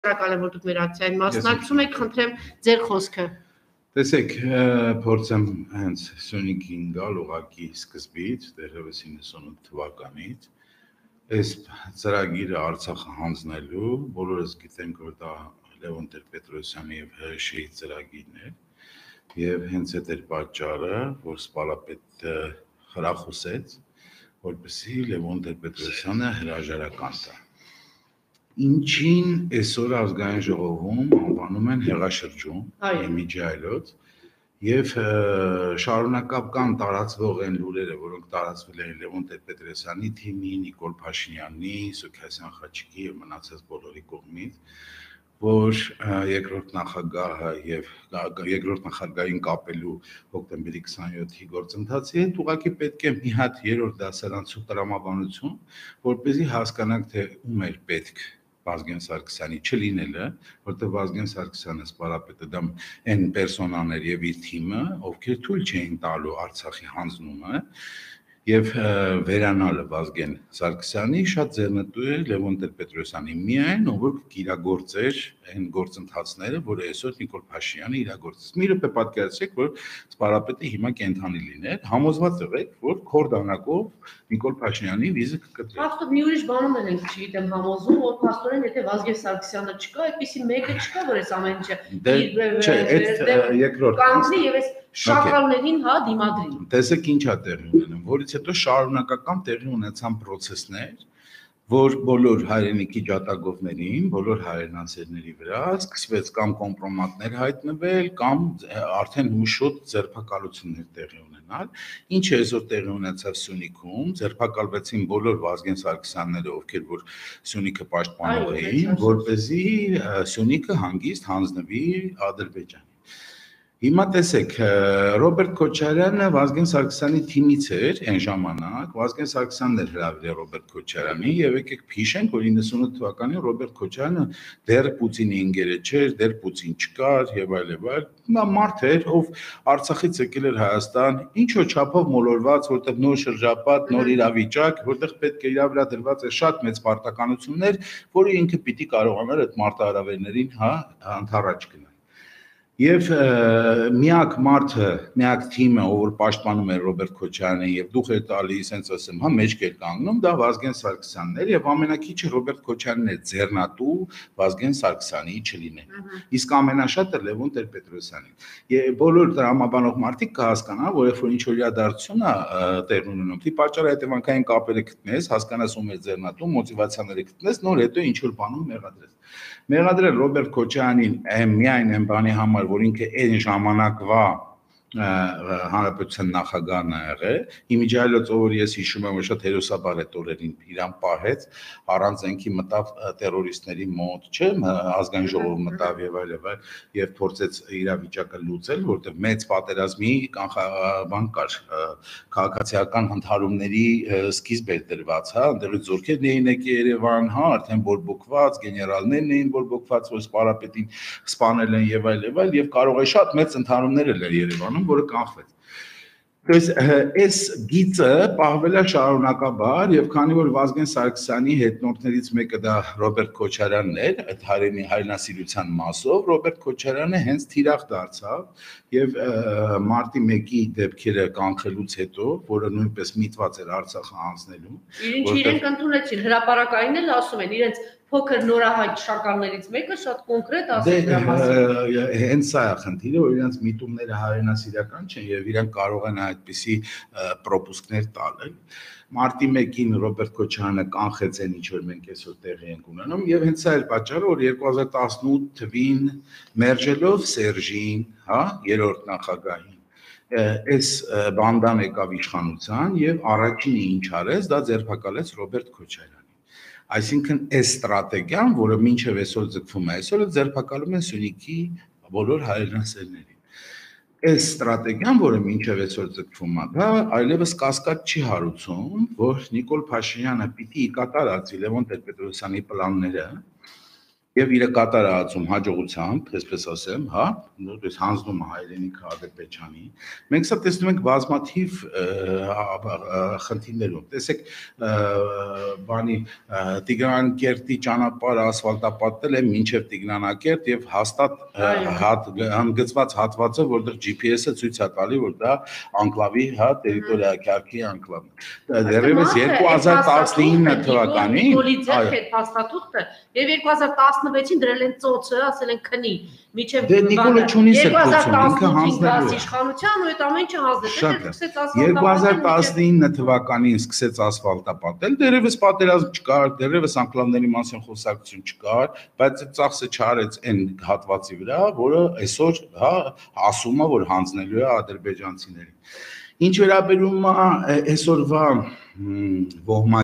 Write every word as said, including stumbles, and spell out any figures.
Շնորհակալ եմ, որ դուք մեր ակցիային մասնակցում եք, խնդրեմ ձեր խոսքը։ Տեսեք, փորձեմ հենց Սյունիքին գալ ուղղակի սկզբից, դեռևս իննսունութ թվականից, այս ծրագիրը Արցախը հանձնելու, բոլորս գիտենք, որ դա Լևոն Տեր-Պետրոսյանի եւ Հ Շ-ի ծրագիրն է, եւ հենց այդ էր պատճառը, որ սպալապետը խրախուսեց, որպեսզի Լևոն Տեր-Պետրոսյանը հրաժարական տա։ Ինչին այսօր ազգային ժողովում անվանում են հեղաշրջում, իմիջիայլոց, եւ շարունակական տարածվող են լուրերը, որոնք տարածվել են Լևոն Տեր-Պետրոսյանի թիմի, Նիկոլ Փաշինյանի, Սարգսյան Խաչիկի եւ մնացած բոլորի կողմից, որ երկրորդ նախագահը եւ երկրորդ նախագահին կապելու հոկտեմբերի քսաներկուի գործընթացի հետ ուղղակի պետք է մի հատ երրորդ դասարանցու տրամաբանություն, որպեսզի հասկանանք, թե ում էր պետք Վազգեն Սարգսյանի չլինելը, որտեղ Վազգեն Սարգսյանը սպարապետը դա այն պերսոնաներ եւ իր թիմը, ովքեր թույլ չէին տալու Արցախի հանձնումը եւ վերանալը Վազգեն Սարգսյանի շատ ձեռնտու է Լևոն Տեր-Պետրոսյանի միայն, ով որ կիրագործեր այն գործընթացները, որ այսօր Նիկոլ Փաշինյանը իրագործեց։ Մի րոպե պատկերացրեք, որ սպարապետը հիմա կենթանի լիներ, համոզված եղեք, որ քորդանակով Նիկոլ Փաշինյանի վիզը կկտրի։ Փաստորեն մի ուրիշ բանում են ենք, չգիտեմ, համոզում, որ փաստորեն եթե Վազգեն Սարգսյանը չկա, այդպեսի մեկը չկա, որ այս ամեն ինչը երկրորդ կանգնի եւ այս շակալներին հա դիմադրի։ Տեսեք ինչա տեղի ունենում, որից հետո շարունակական տեղի ունեցան process-ներ, որ բոլոր հայրենիքի ջատագովներին, բոլոր հայրենասերների վրա սկսվեց կամ կոմպրոմատներ հայտնվել, կամ արդեն հուշոտ ձերբակալություններ տեղի ունենալ, ինչը այսօր տեղի ունեցավ Սյունիքում, ձերբակալվեցին բոլոր Վազգեն Սարգսյանները, ովքեր որ Սյունիքը պաշտպանող էին, որպեսզի Սյունիքը հանգիստ հանձնվի Ադրբեջանին։ Հիմա տեսեք, Ռոբերտ Քոչարյանը Վազգեն Սարգսյանի թիմից էր այն ժամանակ, Վազգեն Սարգսյանն էր հրավիրել Ռոբերտ Քոչարյանին եւ եկեք հիշենք, որ իննսունութ թվականին Ռոբերտ Քոչարյանը դեռ Պուտինի ընկերը չէր, դեռ Պուտին չկար եւ այլ եւ այլ։ Հիմա մարդ էր, ով Արցախից եկել էր Հայաստան, ինչ-որ չափով մոլորված, որտեղ նոր շրջապատ, նոր իրավիճակ, որտեղ պետք է իր վրա դրված է շատ մեծ պարտականություններ, որը ինքը պիտի կարողանար այդ մարտահրավերներին, հա, ընդառաջ գնալ։ Եվ միակ մարդը, միակ թիմը, ով որ պաշտպանում էր Ռոբերտ Քոչարյանին եւ դուխ էր տալիս, ասենց ասեմ, հա մեջք էր կանգնում, դա Վազգեն Սարգսյանն էր եւ ամենակիչը Ռոբերտ Քոչարյանն էր ձեռնատու Վազգեն Սարգսյանի չլինեն։ Իսկ ամենաշատը Լևոն Տեր-Պետրոսյանին։ Եվ բոլոր տրամաբանող մարդիկ կհասկանան, որ երբ որ ինչ որ իրադարձություն է տեղ ունենում, դի պատճառը հետևանքային կապերը գտնես, հասկանաս ում է ձեռնատու, մոտիվացիաները գտնես, նոր հետո ինչ որ բանում մեղադրես։ Մեղադրել Ռոբերտ Քոչարյանին միայն այն բանի համար, որ ինքը այն ժամանակվա հանրապետության նախագահն է եղել, իմիջիայլոց ով որ ես հիշում եմ, որ շատ հերոսաբար այդ օրերին իրան պահեց, առանց ինքի մտավ տերորիստների մոտ, չէ՞, ազգային ժողով մտավ եւ այլ եւ այլ եւ փորձեց իրավիճակը լուծել, որտեղ մեծ պատերազմի կանխաբան կար, քաղաքացիական ընդհարումների սկիզբ էր դրված, հա, այնտեղից զորքերն էին եկել Երևան, հա, արդեն բորբոքված, գեներալներն էին բորբոքված, որ սպարապետին սպանել են եւ այլ եւ այլ եւ կարող է շատ մեծ ընդհարումներ էր Երևանում, որը կանխվեց։ То есть այս գիծը պահվել է շարունակաբար եւ քանի որ Վազգեն Սարգսյանի հետնորդներից մեկը դա Ռոբերտ Քոչարյանն էր, այդ հայրենի հայրենասիրության մասով Ռոբերտ Քոչարյանը հենց թիրախ դարձավ եւ մարտի մեկի դեպքերը կանխելուց հետո, որը նույնպես միտված էր Արցախը հանձնելու, Ինչ իրենք ընդունեցին, հրապարակային էլ ասում են, իրենց փոքր նորահայտ շակալներից մեկը շատ կոնկրետ ասել դրա մասին։ Հենց սա է խնդիրը, որ իրենց միտումները հայրենասիրական չեն եւ իրենք կարող են այդպիսի պրոպուսկներ տալ։ Մարտի մեկին Ռոբերտ Քոչարյանը կանխեց այն ինչ որ մենք այսօր տեղի ենք ունենում եւ հենց սա է պատճառը, որ երկու հազար տասնութ թվին մերժելով Սերժին, հա, երրորդ նախագահին, այս բանդան եկավ իշխանության եւ առաջինը ինչ արեց, դա ձերբակալեց Ռոբերտ Քոչարյանին։ Այսինքն այս ստրատեգիան, որը մինչև այսօր ձգվում է, այսօր ձերբակալում են Սյունիքի բոլոր հայրենասերներին։ Այս ստրատեգիան, որը մինչև այսօր ձգվում է, դա այլևս կասկած չի հարուցում, որ Նիկոլ Փաշինյանը պիտի կատարածի Լևոն Տեր-Պետրոսյանի պլանները Եվ իրը կատարածում հաջողությամբ, այսպես ասեմ, հա, նույնպես հանձնում է հայրենիքը Ադրբեջանի։ Մենք սա տեսնում ենք բազմաթիվ խնդիրներում։ Տեսեք, բանի Տիգրանակերտի ճանապարհը ասֆալտապատել է մինչև Տիգրանակերտ եւ հաստատ հանգծված հատվածը, որտեղ G P S-ը ցույց է տալի, որ դա անկլավի, հա, տերիտորիա քարքի անկլավն է։ Դեռևս երկու հազար տասնինը թվականին, այո, եւ երկու հազար տասնվեցին դրել են ծոցը, ասել են քնի, միջև Դե Նիկոլը չունի սրբություն, ինքը հանձնելու է իշխանության ու այդ ամեն ինչը հանձնել։ երկու հազար տասնինը թվականին սկսեց ասֆալտապատել, դեռևս պատերազմ չկար, դեռևս անկլավների մասին խոսակցություն չկար, բայց այդ ծախսը չարեց այն հատվածի վրա, որը այսօր, հա, ասում է, որ հանձնելու է ադրբեջանցիներին։ Ինչ վերաբերում է այսօրվա ոհմա